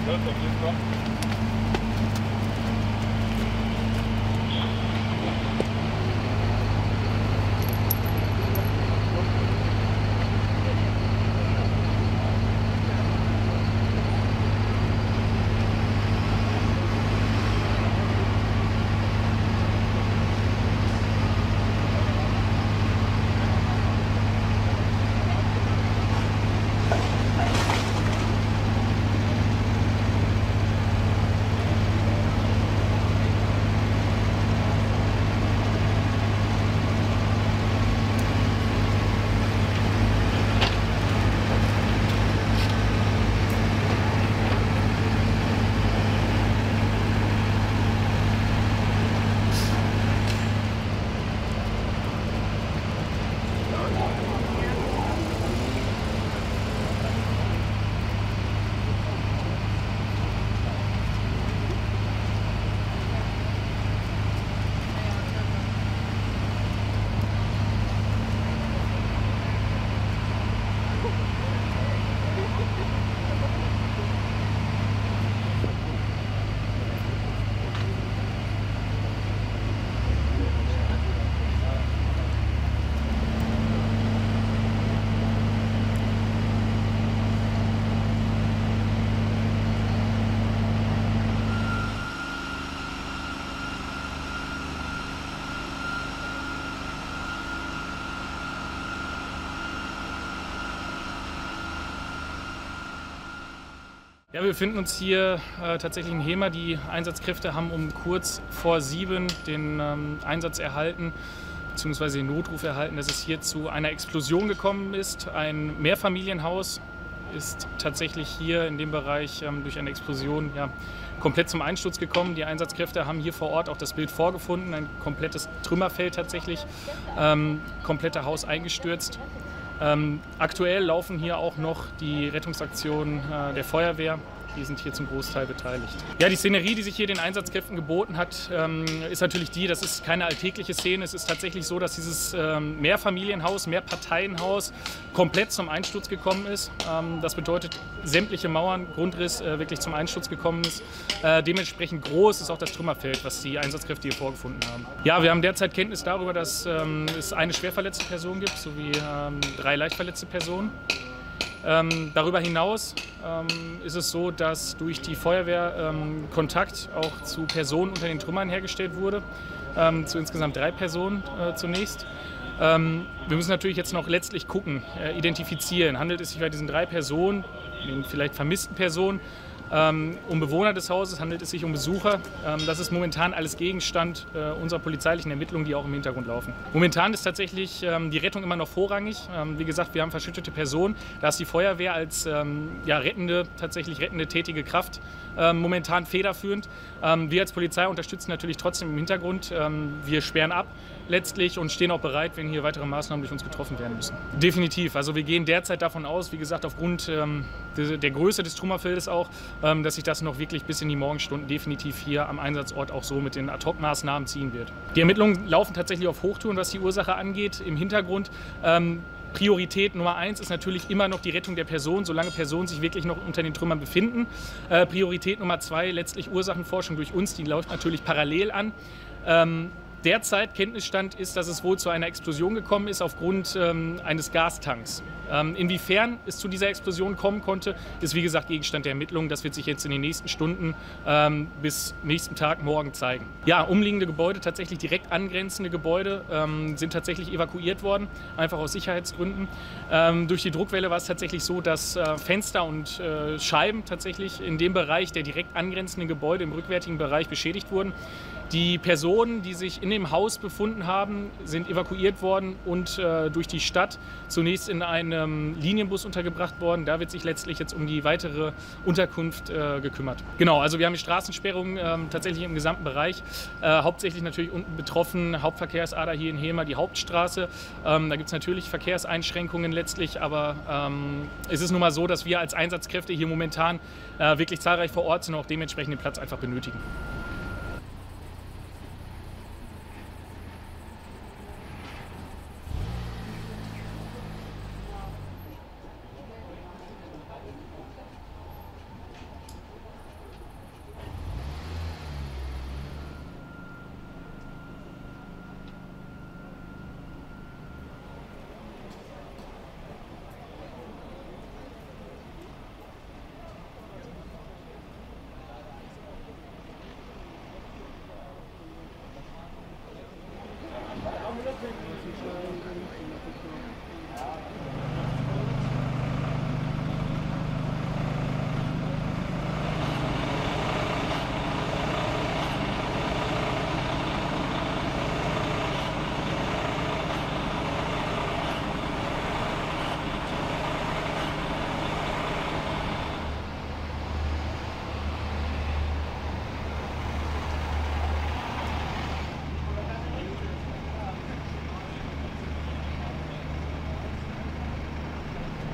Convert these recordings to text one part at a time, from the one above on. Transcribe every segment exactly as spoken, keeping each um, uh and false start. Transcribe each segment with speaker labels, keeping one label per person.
Speaker 1: Ja, wir befinden uns hier äh, tatsächlich in Hemer. Die Einsatzkräfte haben um kurz vor sieben den ähm, Einsatz erhalten, beziehungsweise den Notruf erhalten, dass es hier zu einer Explosion gekommen ist. Ein Mehrfamilienhaus ist tatsächlich hier in dem Bereich ähm, durch eine Explosion ja, komplett zum Einsturz gekommen. Die Einsatzkräfte haben hier vor Ort auch das Bild vorgefunden, ein komplettes Trümmerfeld tatsächlich, ähm, komplette Haus eingestürzt. Ähm, aktuell laufen hier auch noch die Rettungsaktionen äh, der Feuerwehr. Die sind hier zum Großteil beteiligt. Ja, die Szenerie, die sich hier den Einsatzkräften geboten hat, ähm, ist natürlich die, das ist keine alltägliche Szene. Es ist tatsächlich so, dass dieses ähm, Mehrfamilienhaus, Mehrparteienhaus komplett zum Einsturz gekommen ist. Ähm, das bedeutet, sämtliche Mauern, Grundriss äh, wirklich zum Einsturz gekommen ist. Äh, dementsprechend groß ist auch das Trümmerfeld, was die Einsatzkräfte hier vorgefunden haben. Ja, wir haben derzeit Kenntnis darüber, dass ähm, es eine schwer verletzte Person gibt, sowie ähm, drei leicht verletzte Personen. Ähm, darüber hinaus ähm, ist es so, dass durch die Feuerwehr ähm, Kontakt auch zu Personen unter den Trümmern hergestellt wurde, ähm, zu insgesamt drei Personen äh, zunächst. Ähm, wir müssen natürlich jetzt noch letztlich gucken, äh, identifizieren. Handelt es sich bei diesen drei Personen, den vielleicht vermissten Personen, Ähm, um Bewohner des Hauses, handelt es sich um Besucher. Ähm, das ist momentan alles Gegenstand äh, unserer polizeilichen Ermittlungen, die auch im Hintergrund laufen. Momentan ist tatsächlich ähm, die Rettung immer noch vorrangig. Ähm, wie gesagt, wir haben verschüttete Personen. Da ist die Feuerwehr als ähm, ja, rettende, tatsächlich rettende, tätige Kraft ähm, momentan federführend. Ähm, wir als Polizei unterstützen natürlich trotzdem im Hintergrund. Ähm, wir sperren ab letztlich und stehen auch bereit, wenn hier weitere Maßnahmen durch uns getroffen werden müssen. Definitiv. Also wir gehen derzeit davon aus, wie gesagt, aufgrund ähm, der, der Größe des Trümmerfeldes auch, ähm, dass sich das noch wirklich bis in die Morgenstunden definitiv hier am Einsatzort auch so mit den Ad-Hoc-Maßnahmen ziehen wird. Die Ermittlungen laufen tatsächlich auf Hochtouren, was die Ursache angeht. Im Hintergrund ähm, Priorität Nummer eins ist natürlich immer noch die Rettung der Person, solange Personen sich wirklich noch unter den Trümmern befinden. Äh, Priorität Nummer zwei, letztlich Ursachenforschung durch uns, die läuft natürlich parallel an. Ähm, Derzeit Kenntnisstand ist, dass es wohl zu einer Explosion gekommen ist aufgrund ähm, eines Gastanks. Ähm, inwiefern es zu dieser Explosion kommen konnte, ist wie gesagt Gegenstand der Ermittlungen. Das wird sich jetzt in den nächsten Stunden ähm, bis nächsten Tag morgen zeigen. Ja, umliegende Gebäude, tatsächlich direkt angrenzende Gebäude ähm, sind tatsächlich evakuiert worden, einfach aus Sicherheitsgründen. Ähm, durch die Druckwelle war es tatsächlich so, dass äh, Fenster und äh, Scheiben tatsächlich in dem Bereich der direkt angrenzenden Gebäude im rückwärtigen Bereich beschädigt wurden. Die Personen, die sich in dem Haus befunden haben, sind evakuiert worden und äh, durch die Stadt zunächst in einem Linienbus untergebracht worden. Da wird sich letztlich jetzt um die weitere Unterkunft äh, gekümmert. Genau, also wir haben die Straßensperrung äh, tatsächlich im gesamten Bereich. Äh, hauptsächlich natürlich unten betroffen, Hauptverkehrsader hier in Hemer, die Hauptstraße. Ähm, da gibt es natürlich Verkehrseinschränkungen letztlich, aber ähm, es ist nun mal so, dass wir als Einsatzkräfte hier momentan äh, wirklich zahlreich vor Ort sind und auch dementsprechend den Platz einfach benötigen.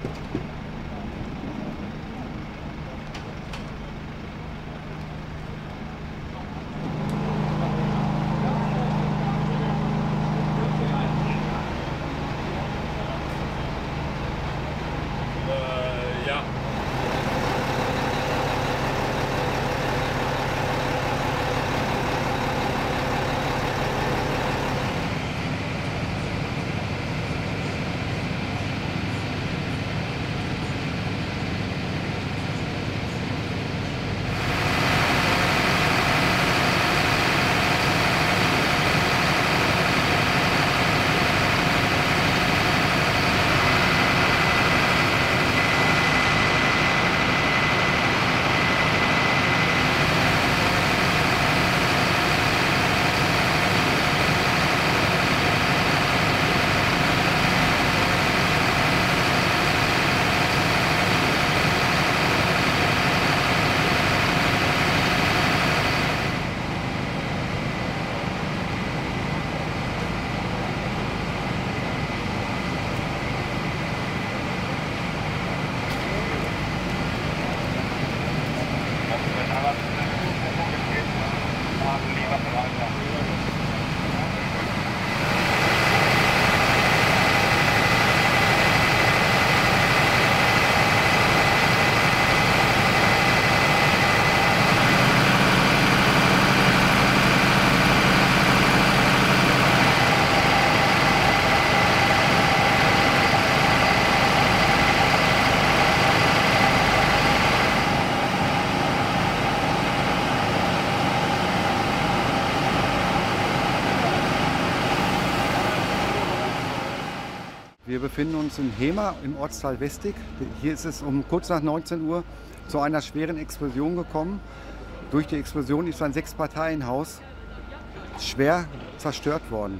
Speaker 2: Wir befinden uns in Hemer im Ortsteil Westig. Hier ist es um kurz nach neunzehn Uhr zu einer schweren Explosion gekommen. Durch die Explosion ist ein Sechs-Parteien-Haus schwer zerstört worden.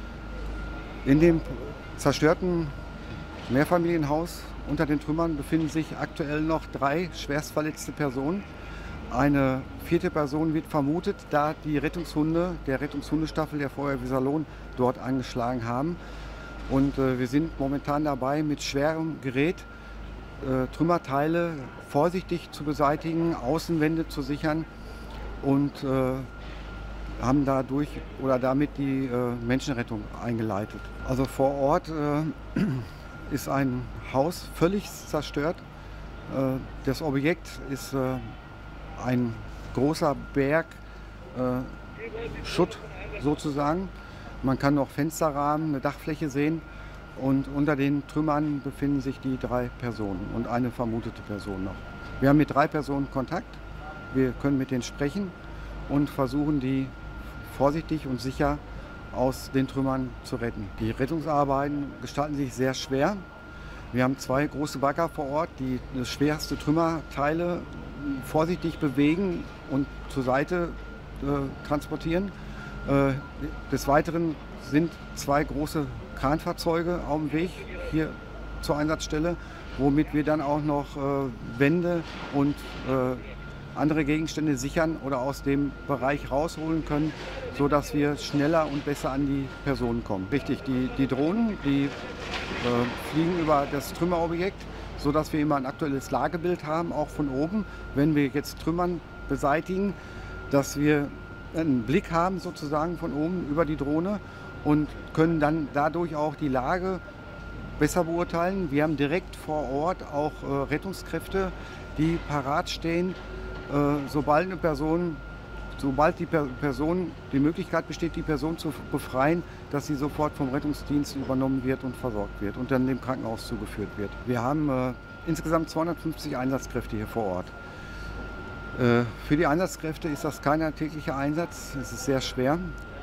Speaker 2: In dem zerstörten Mehrfamilienhaus unter den Trümmern befinden sich aktuell noch drei schwerstverletzte Personen. Eine vierte Person wird vermutet, da die Rettungshunde der Rettungshundestaffel der Feuerwehr Salon dort angeschlagen haben. Und äh, wir sind momentan dabei, mit schwerem Gerät äh, Trümmerteile vorsichtig zu beseitigen, Außenwände zu sichern und äh, haben dadurch oder damit die äh, Menschenrettung eingeleitet. Also vor Ort äh, ist ein Haus völlig zerstört. Äh, das Objekt ist äh, ein großer Berg äh, Schutt sozusagen. Man kann noch Fensterrahmen, eine Dachfläche sehen und unter den Trümmern befinden sich die drei Personen und eine vermutete Person noch. Wir haben mit drei Personen Kontakt, wir können mit denen sprechen und versuchen, die vorsichtig und sicher aus den Trümmern zu retten. Die Rettungsarbeiten gestalten sich sehr schwer. Wir haben zwei große Bagger vor Ort, die das schwerste Trümmerteile vorsichtig bewegen und zur Seite äh, transportieren. Äh, des Weiteren sind zwei große Kranfahrzeuge auf dem Weg hier zur Einsatzstelle, womit wir dann auch noch äh, Wände und äh, andere Gegenstände sichern oder aus dem Bereich rausholen können, sodass wir schneller und besser an die Personen kommen. Richtig, die, die Drohnen, die äh, fliegen über das Trümmerobjekt, sodass wir immer ein aktuelles Lagebild haben, auch von oben, wenn wir jetzt Trümmern beseitigen, dass wir einen Blick haben sozusagen von oben über die Drohne und können dann dadurch auch die Lage besser beurteilen. Wir haben direkt vor Ort auch äh, Rettungskräfte, die parat stehen, äh, sobald eine Person, sobald die per Person die Möglichkeit besteht, die Person zu befreien, dass sie sofort vom Rettungsdienst übernommen wird und versorgt wird und dann dem Krankenhaus zugeführt wird. Wir haben äh, insgesamt zweihundertfünfzig Einsatzkräfte hier vor Ort. Für die Einsatzkräfte ist das kein alltäglicher Einsatz, es ist sehr schwer.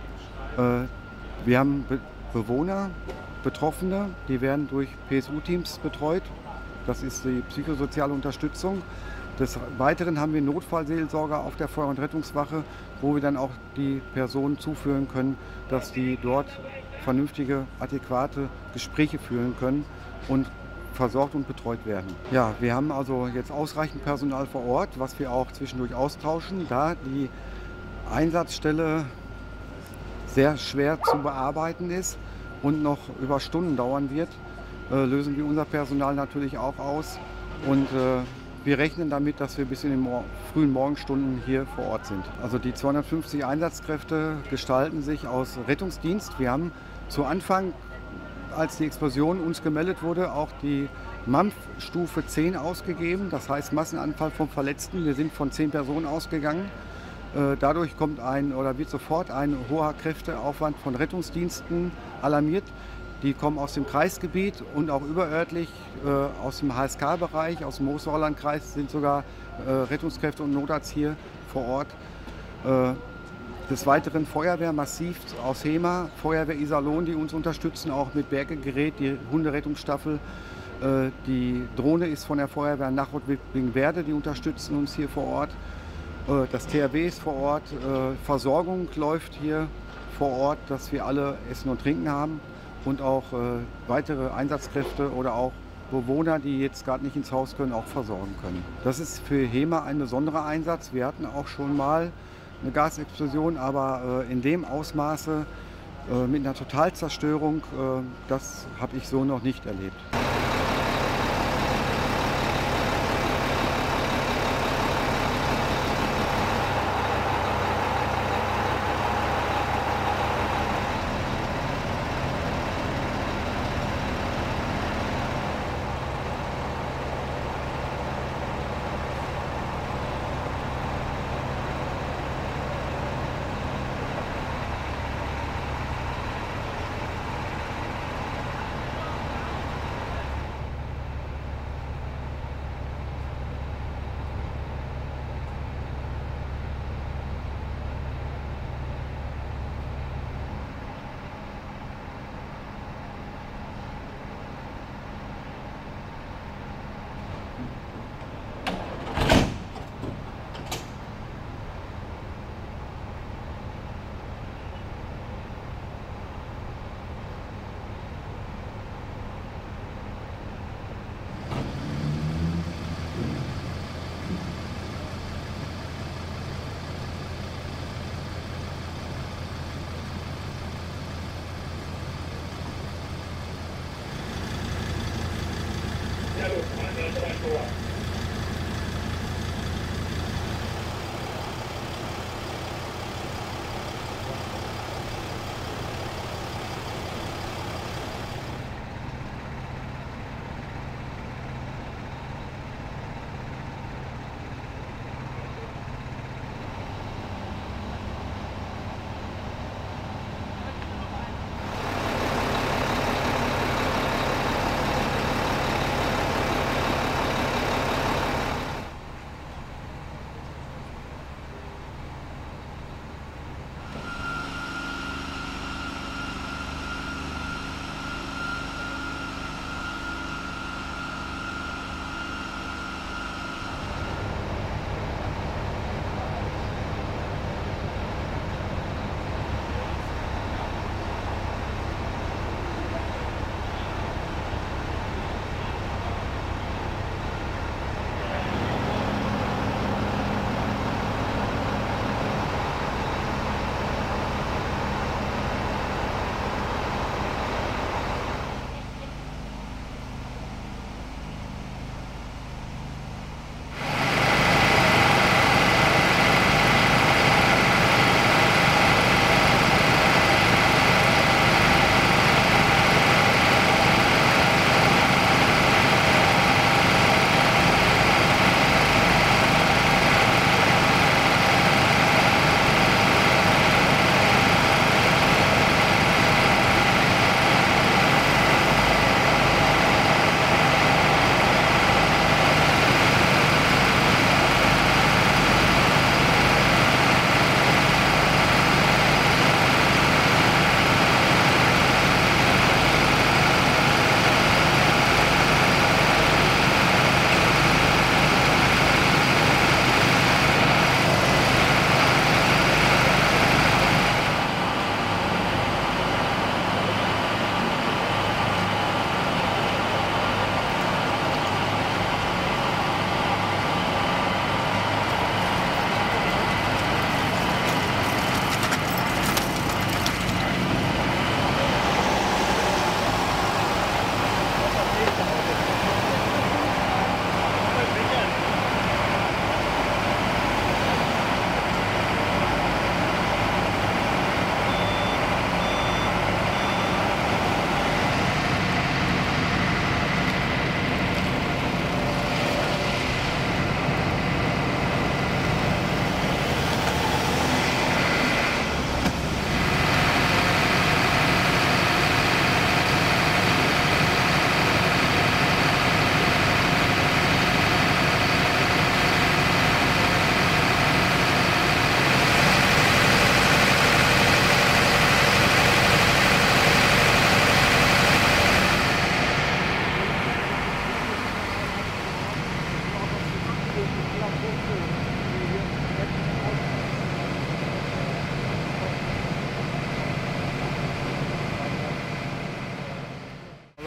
Speaker 2: Wir haben Be Bewohner, Betroffene, die werden durch P S U-Teams betreut. Das ist die psychosoziale Unterstützung. Des Weiteren haben wir Notfallseelsorger auf der Feuer- und Rettungswache, wo wir dann auch die Personen zuführen können, dass die dort vernünftige, adäquate Gespräche führen können und versorgt und betreut werden. Ja, wir haben also jetzt ausreichend Personal vor Ort, was wir auch zwischendurch austauschen, da die Einsatzstelle sehr schwer zu bearbeiten ist und noch über Stunden dauern wird, äh, lösen wir unser Personal natürlich auch aus. Und äh, wir rechnen damit, dass wir bis in den Mor- frühen Morgenstunden hier vor Ort sind. Also die zweihundertfünfzig Einsatzkräfte gestalten sich aus Rettungsdienst. Wir haben zu Anfang, als die Explosion uns gemeldet wurde, auch die M A M F-Stufe zehn ausgegeben, das heißt Massenanfall von Verletzten. Wir sind von zehn Personen ausgegangen. Äh, Dadurch kommt ein oder wird sofort ein hoher Kräfteaufwand von Rettungsdiensten alarmiert. Die kommen aus dem Kreisgebiet und auch überörtlich äh, aus dem H S K-Bereich, aus dem Mosel-Kreis sind sogar äh, Rettungskräfte und Notarzt hier vor Ort. Äh, des Weiteren Feuerwehr massiv aus Hema, Feuerwehr Iserlohn, die uns unterstützen, auch mit Bergegerät, die Hunderettungsstaffel. Äh, die Drohne ist von der Feuerwehr Nachrückwingenwerde, die unterstützen uns hier vor Ort. Äh, das T H W ist vor Ort, äh, Versorgung läuft hier vor Ort, dass wir alle Essen und Trinken haben. Und auch äh, weitere Einsatzkräfte oder auch Bewohner, die jetzt gerade nicht ins Haus können, auch versorgen können. Das ist für HEMA ein besonderer Einsatz. Wir hatten auch schon mal eine Gasexplosion, aber äh, in dem Ausmaße äh, mit einer Totalzerstörung, äh, das habe ich so noch nicht erlebt.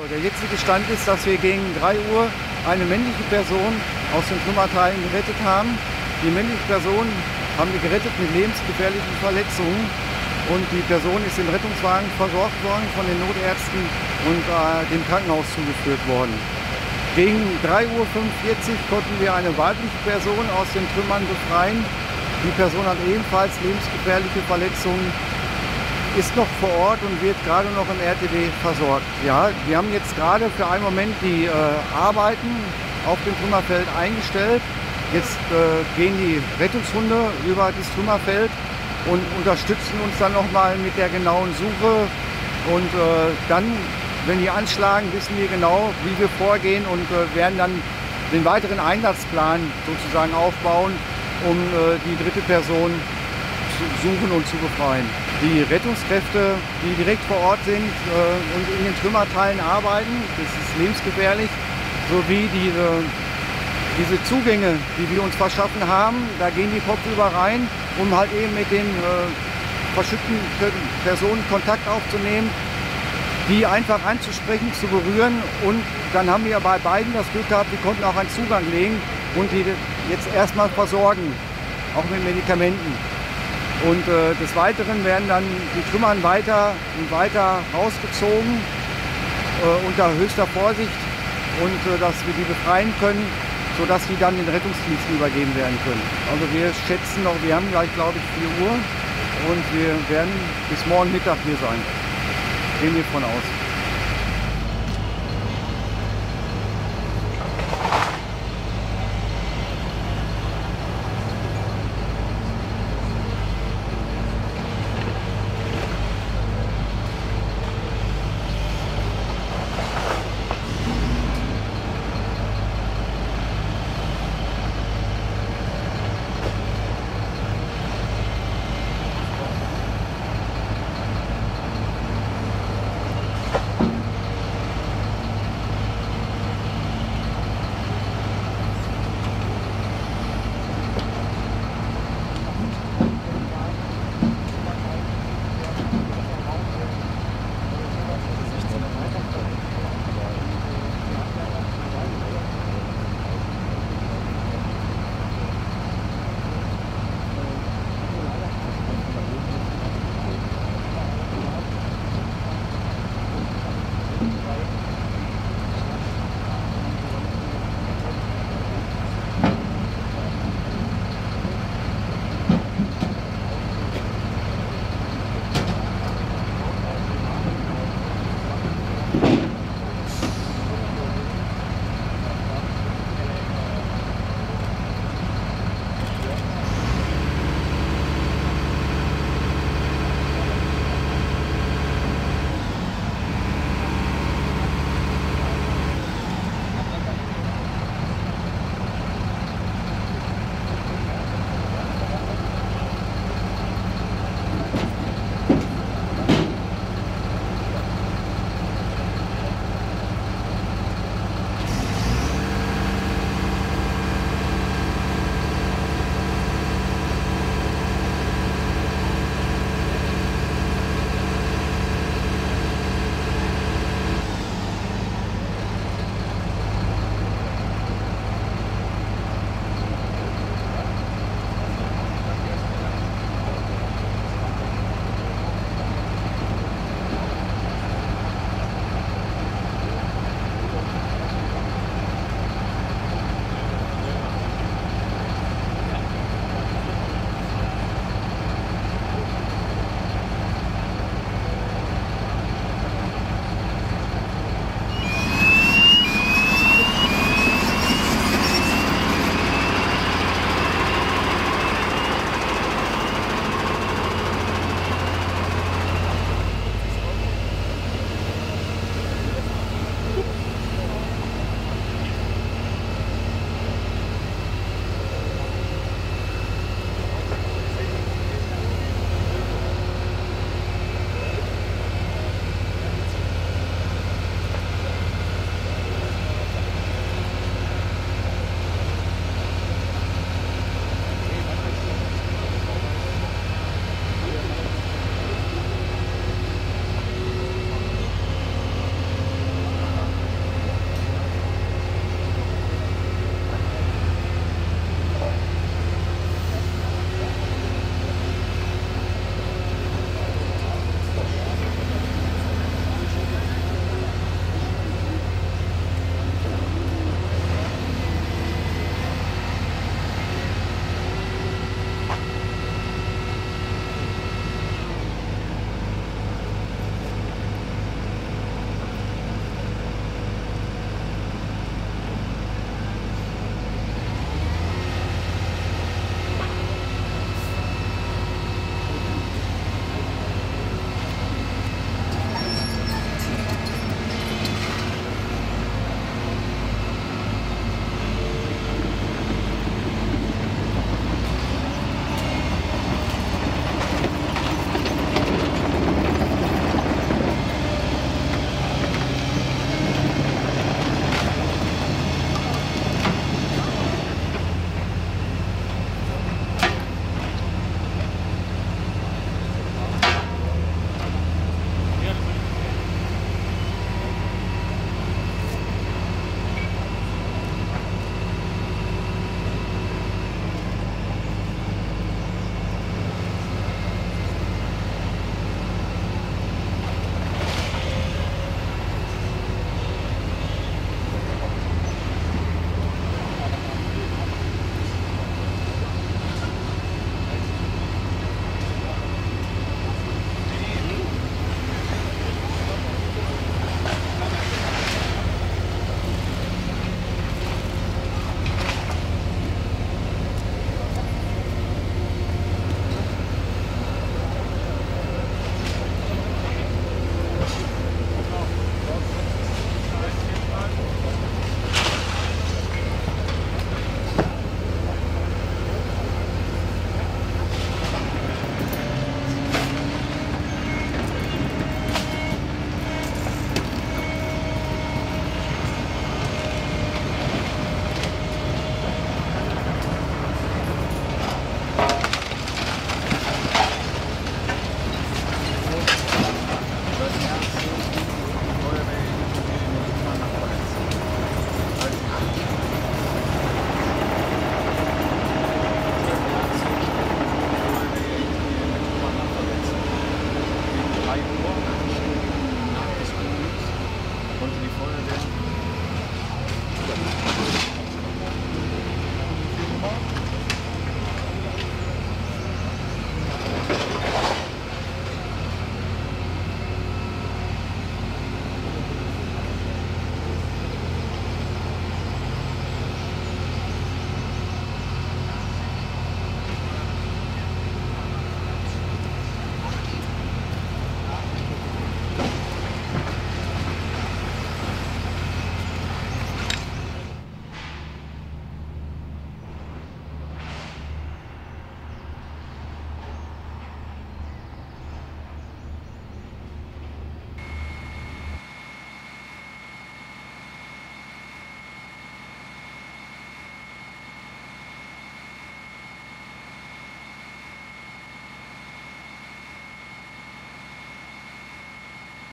Speaker 2: der jetzige Stand ist, dass wir gegen drei Uhr eine männliche Person aus den Trümmerteilen gerettet haben. Die männliche Person haben wir gerettet mit lebensgefährlichen Verletzungen und die Person ist im Rettungswagen versorgt worden von den Notärzten und äh, dem Krankenhaus zugeführt worden. Gegen drei Uhr fünfundvierzig konnten wir eine weibliche Person aus den Trümmern befreien. Die Person hat ebenfalls lebensgefährliche Verletzungen, ist noch vor Ort und wird gerade noch im R T W versorgt. Ja, wir haben jetzt gerade für einen Moment die äh, Arbeiten auf dem Trümmerfeld eingestellt. Jetzt äh, gehen die Rettungshunde über das Trümmerfeld und unterstützen uns dann nochmal mit der genauen Suche. Und äh, dann, wenn die anschlagen, wissen wir genau, wie wir vorgehen und äh, werden dann den weiteren Einsatzplan sozusagen aufbauen, um äh, die dritte Person zu suchen und zu befreien. Die Rettungskräfte, die direkt vor Ort sind äh, und in den Trümmerteilen arbeiten, das ist lebensgefährlich, sowie diese, diese Zugänge, die wir uns verschaffen haben, da gehen die kopfüber rein, um halt eben mit den äh, verschütteten Personen Kontakt aufzunehmen, die einfach anzusprechen, zu berühren, und dann haben wir bei beiden das Glück gehabt, wir konnten auch einen Zugang legen und die jetzt erstmal versorgen, auch mit Medikamenten. Und äh, des Weiteren werden dann die Trümmern weiter und weiter rausgezogen äh, unter höchster Vorsicht und äh, dass wir die befreien können, sodass die dann den Rettungsdiensten übergeben werden können. Also wir schätzen noch, wir haben gleich glaube ich vier Uhr und wir werden bis morgen Mittag hier sein. Gehen wir von aus.
Speaker 3: konnte die Feuerwehr